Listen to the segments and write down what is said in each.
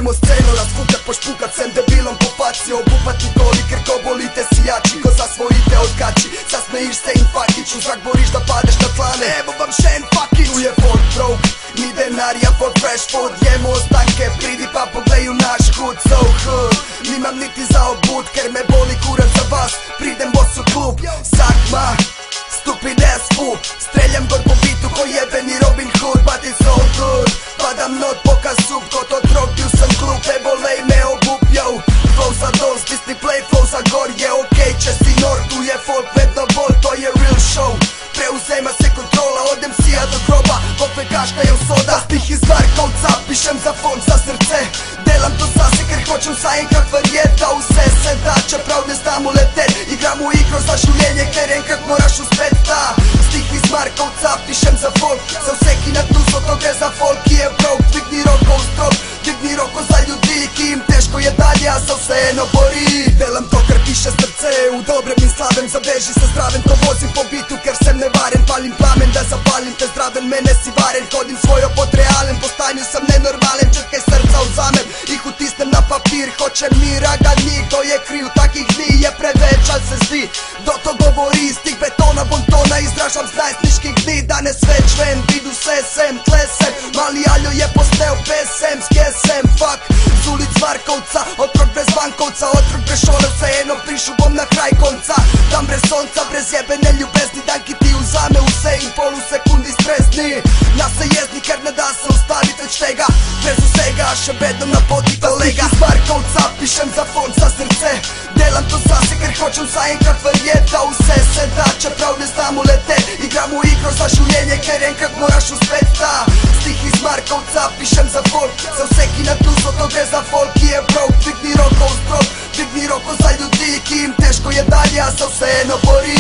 Idemo scenu razfukat, pošpukat, sem debilom po faci, obupati goli, ker ko bolite si jači, ko zasvojite odkači, zasmejiš se in fakić, u zrak boriš da padeš na tlane. Evo vam še en fakić. Tu je folk broke, ni denarija for fresh food, jemo ostanke, pridi pa pogleju naš hud. So hood, nimam niti za obud, ker me boli kurac za vas, pridem boss u klub. Sakma, stupid ass fool, streljam gor po bitu ko jebeni Robin Hood, but it's all good. Padam not pokaz sub, ko to drog, piju sam klub, ebolej me obup, yo. Flow za dos, Disney play, flow za gor, je okej, če si nor, tu je folk, vedno bol, to je real show. Preuzema se kontrola, odem sija do groba, popre kaška je soda. Stih iz Varkovca, pišem za fond, za srce, delam to zase, ker hočem zaenkrat verjet, da vse se da, čeprav ne znam uletet. Igram u igro za življenje, ker enkrat moraš uspet, da. Stih iz Markovca, pišem za folk, za vse ki na tuzo, to gre za folk ki je broke. Dvigni roko u strop, dvigni roko za ljudi ki im teško je dalje, a sa vseeno bori. Delam to ker piše srce, u dobrem i slabem, zabeži se zdravem, to vozim po bitu ker sem nevaren. Palim plamen da zapalim te zdraven, mene si varen, hodim svojo pod realen, po stanju sam nenormalen, četkaj srca uzamem, ih utisnem na papir, hoćem mira ga ni, to je kriv, takih dni je preveć, al se zdi, do to govori iz tih betona, bontona, izražam z najsniških dni, danes već ven, vidu se sem, tlesem, mali aljo je posteo pesem, skjesem, fuck, z ulic Varkovca, otrok bez bankovca, otrok bez šole, vseeno prišu bom na kraj konca, tam brez sonca, brez jebene ljubezni, danki ti uzame u se in polu sekundi stresni, na se jezni ker ne da se ustavit već tega, bez vsega, še bedom na poti to lega. Iz Varkovca, pišem za fond, za srce, delam to zase ker hoćem zaenkrat verjet, da vse se da, čeprav ne znam uletet. Igram u igro za življenje, ker enkrat moraš uspet, da. Stih iz Markovca, pišem za folk, za vse ki na tuzo, to gre za folk ki je broke. Dvigni roko u strop, dvigni roko za ljudi ki im teško je dalje, a sa vseeno bori.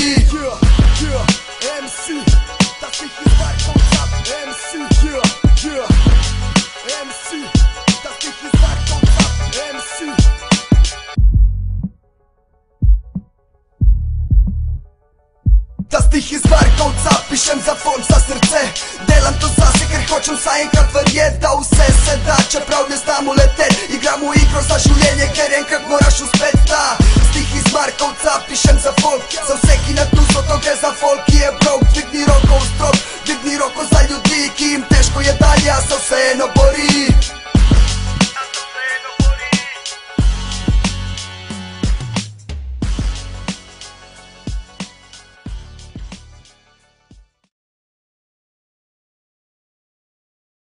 MC, da stih iz Markovca, MC, MC, da stih iz Markovca, MC. Da stih iz Varkovca, pišem za fond, za srce, delam to zase ker hoćem zaenkrat verjet, da vse se da, čeprav ne znam uletet. Igram u igro za življenje, ker enkrat moraš uspet, da. Stih iz Markovca, pišem za folk, za vse ki na tuzo, to gre za folk ki je broke. Dvigni roko u strop, dvigni roko za ljudi ki im teško je dalje, a sa vseeno bori.